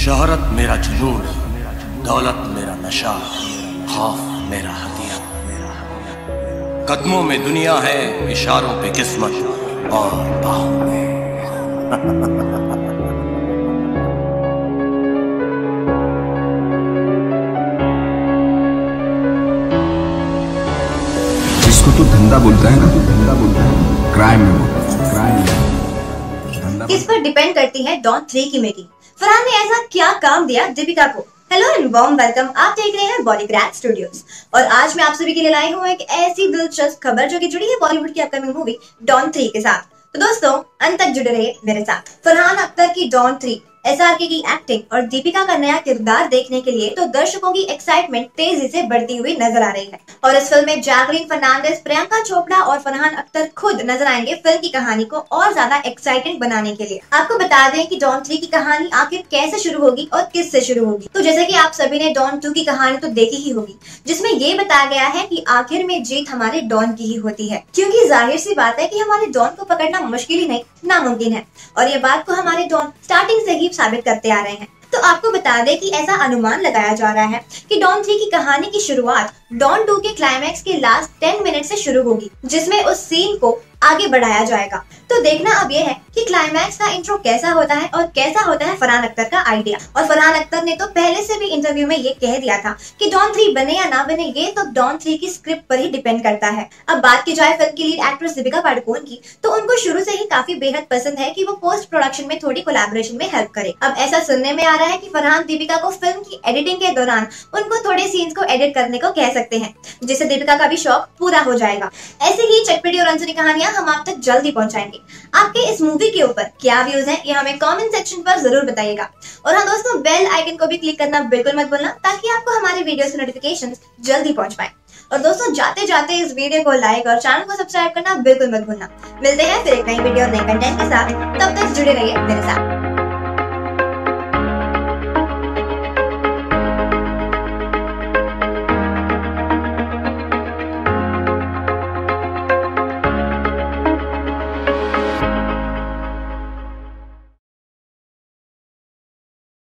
शोहरत मेरा जुनून, दौलत मेरा नशा, खौफ मेरा हथियार। कदमों में दुनिया है, इशारों पे किस्मत और बाहों में इसको तो धंधा बोलता है ना, तो धंधा बोलता है, क्राइम में बोलता है, क्राइम में। इस पर डिपेंड करती है डॉन 3 की मेकिंग। फरहान ने ऐसा क्या काम दिया दीपिका को? हेलो एंड वार्म वेलकम, आप देख रहे हैं बॉलीग्रैड स्टूडियोज और आज मैं आप सभी के लिए लाई हूँ एक ऐसी दिलचस्प खबर जो कि जुड़ी है बॉलीवुड की अपकमिंग मूवी डॉन 3 के साथ। तो दोस्तों अंत तक जुड़े रहिए मेरे साथ। फरहान अख्तर की डॉन 3, एसआरके की एक्टिंग और दीपिका का नया किरदार देखने के लिए तो दर्शकों की एक्साइटमेंट तेजी से बढ़ती हुई नजर आ रही है। और इस फिल्म में जैकलीन फर्नांडिस, प्रियंका चोपड़ा और फरहान अख्तर खुद नजर आएंगे फिल्म की कहानी को और ज्यादा एक्साइटिंग बनाने के लिए। आपको बता दें कि डॉन 3 की कहानी आखिर कैसे शुरू होगी और किस से शुरू होगी। तो जैसे कि आप सभी ने डॉन 2 की कहानी तो देखी ही होगी, जिसमें ये बताया गया है कि आखिर में जीत हमारे डॉन की ही होती है, क्योंकि जाहिर सी बात है कि हमारे डॉन को पकड़ना मुश्किल ही नहीं नामुमकिन है। और ये बात को हमारे डॉन स्टार्टिंग से ही साबित करते आ रहे हैं। तो आपको बता दें कि ऐसा अनुमान लगाया जा रहा है कि डॉन 3 की कहानी की शुरुआत डॉन 2 के क्लाइमैक्स के लास्ट 10 मिनट से शुरू होगी, जिसमें उस सीन को आगे बढ़ाया जाएगा। तो देखना अब यह है कि क्लाइमैक्स का इंट्रो कैसा होता है और कैसा होता है फरहान अख्तर का आइडिया। और फरहान अख्तर ने तो पहले से भी इंटरव्यू में ये कह दिया था कि डॉन 3 बने या ना बने ये तो डॉन 3 की स्क्रिप्ट पर ही डिपेंड करता है। अब बात की जाए फिल्म की लीड एक्ट्रेस दीपिका पादुकोण की, तो उनको शुरू से ही काफी बेहद पसंद है कि वो पोस्ट प्रोडक्शन में थोड़ी कोलैबोरेशन में हेल्प करे। अब ऐसा सुनने में आ रहा है कि फरहान दीपिका को फिल्म की एडिटिंग के दौरान उनको थोड़े सीन्स को एडिट करने को कह सकते हैं, जिससे दीपिका का भी शौक पूरा हो जाएगा। ऐसी ही चटपटी और अनसुनी कहानियां हम आप तक जल्दी पहुंचाएंगे। आपके इस मूवी के ऊपर क्या व्यूज हैं, ये हमें कमेंट सेक्शन पर जरूर बताइएगा। और हाँ दोस्तों, बेल आइकन को भी क्लिक करना बिल्कुल मत भूलना, ताकि आपको हमारे वीडियोस के नोटिफिकेशंस जल्दी पहुंच पाए। और दोस्तों जाते जाते इस वीडियो को लाइक और चैनल को सब्सक्राइब करना बिल्कुल मत भूलना। मिलते हैं फिर एक नई वीडियो और नए कंटेंट के साथ, तब तक जुड़े रहिए मेरे साथ।